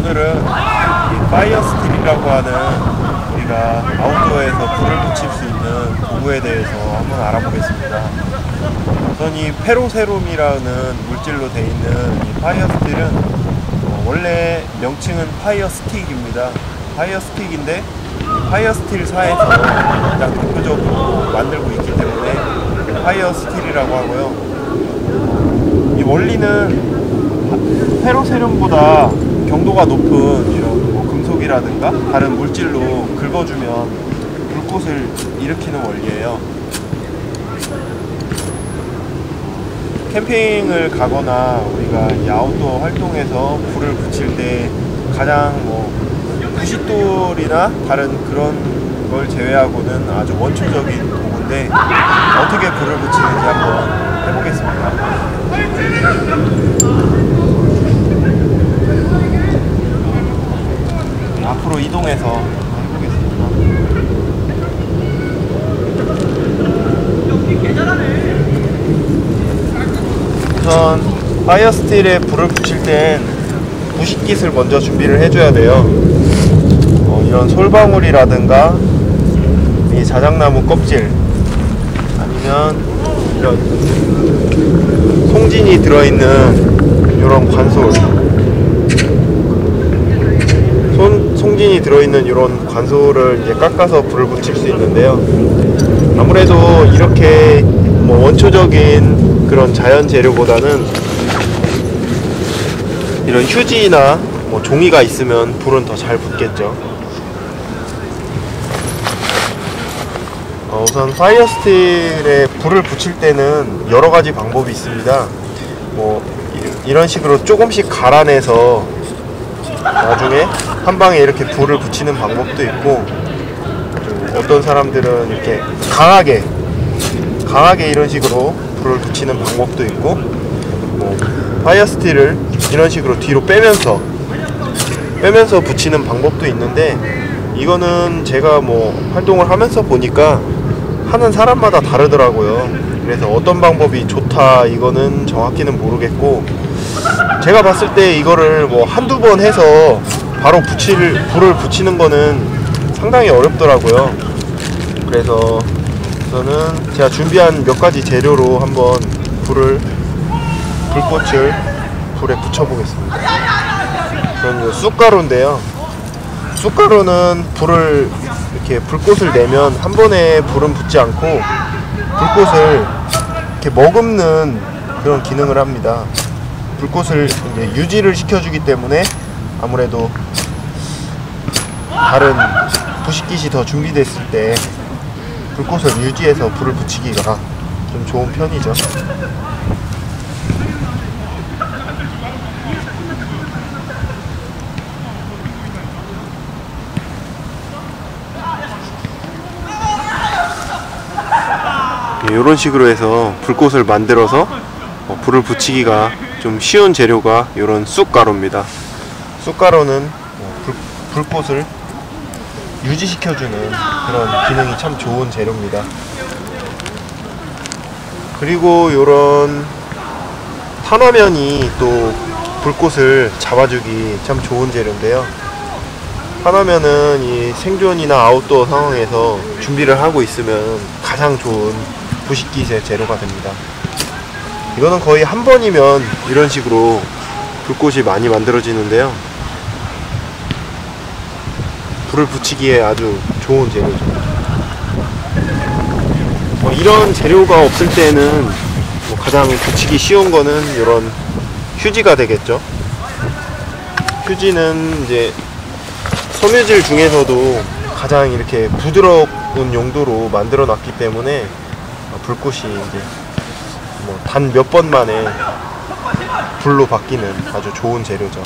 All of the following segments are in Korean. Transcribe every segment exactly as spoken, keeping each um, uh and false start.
오늘은 이 파이어 스틸이라고 하는 우리가 아웃도어에서 불을 붙일 수 있는 도구에 대해서 한번 알아보겠습니다. 우선 이 페로세룸이라는 물질로 되어 있는 이 파이어 스틸은 어, 원래 명칭은 파이어 스틱입니다. 파이어 스틱인데 파이어 스틸사에서 가장 대표적으로 만들고 있기 때문에 파이어 스틸이라고 하고요. 이 원리는 페로세룸보다 경도가 높은 이런 뭐 금속이라든가 다른 물질로 긁어주면 불꽃을 일으키는 원리예요. 캠핑을 가거나 우리가 이 아웃도어 활동에서 불을 붙일 때 가장 뭐 부싯돌이나 다른 그런 걸 제외하고는 아주 원초적인 도구인데 어떻게 불을 붙이는지 한번 해보겠습니다. 앞으로 이동해서 해보겠습니다. 우선 파이어 스틸에 불을 붙일 땐 부식깃을 먼저 준비를 해줘야 돼요. 어, 이런 솔방울이라든가 이 자작나무 껍질 아니면 이런 송진이 들어있는 이런 관솔 손, 송진이 들어있는 이런 관솔을 이제 깎아서 불을 붙일 수 있는데요. 아무래도 이렇게 뭐 원초적인 그런 자연 재료보다는 이런 휴지나 뭐 종이가 있으면 불은 더 잘 붙겠죠. 어, 우선 파이어 스틸에 불을 붙일 때는 여러 가지 방법이 있습니다. 뭐 이런 식으로 조금씩 갈아내서 나중에 한 방에 이렇게 불을 붙이는 방법도 있고, 어떤 사람들은 이렇게 강하게 강하게 이런 식으로 불을 붙이는 방법도 있고, 뭐 파이어 스틸을 이런 식으로 뒤로 빼면서 빼면서 붙이는 방법도 있는데, 이거는 제가 뭐 활동을 하면서 보니까 하는 사람마다 다르더라고요. 그래서 어떤 방법이 좋다 이거는 정확히는 모르겠고, 제가 봤을 때 이거를 뭐 한두 번 해서 바로 붙일 불을 붙이는 거는 상당히 어렵더라고요. 그래서 저는 제가 준비한 몇 가지 재료로 한번 불을 불꽃을 불에 붙여 보겠습니다. 저는 쑥가루인데요. 쑥가루는 불을 이렇게 불꽃을 내면 한 번에 불은 붙지 않고 불꽃을 이렇게 머금는 그런 기능을 합니다. 불꽃을 이제 유지를 시켜주기 때문에 아무래도 다른 부식깃이 더 준비됐을 때 불꽃을 유지해서 불을 붙이기가 좀 좋은 편이죠. 이런 식으로 해서 불꽃을 만들어서 불을 붙이기가 좀 쉬운 재료가 이런 쑥가루입니다. 쑥가루는 불, 불꽃을 유지시켜주는 그런 기능이 참 좋은 재료입니다. 그리고 이런 탄화면이 또 불꽃을 잡아주기 참 좋은 재료인데요. 탄화면은 이 생존이나 아웃도어 상황에서 준비를 하고 있으면 가장 좋은 부식깃의 재료가 됩니다. 이거는 거의 한 번이면 이런 식으로 불꽃이 많이 만들어지는데요. 불을 붙이기에 아주 좋은 재료죠. 뭐 이런 재료가 없을 때는 뭐 가장 붙이기 쉬운 거는 이런 휴지가 되겠죠. 휴지는 이제 섬유질 중에서도 가장 이렇게 부드러운 용도로 만들어 놨기 때문에 불꽃이 이제 뭐 단 몇 번 만에 불로 바뀌는 아주 좋은 재료죠.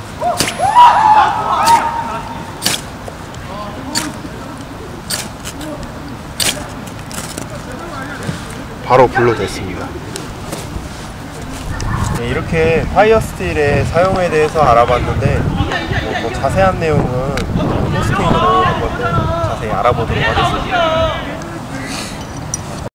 바로 불로 됐습니다. 네, 이렇게 파이어 스틸의 사용에 대해서 알아봤는데 뭐, 뭐 자세한 내용은 포스팅으로 한번 더 자세히 알아보도록 하겠습니다.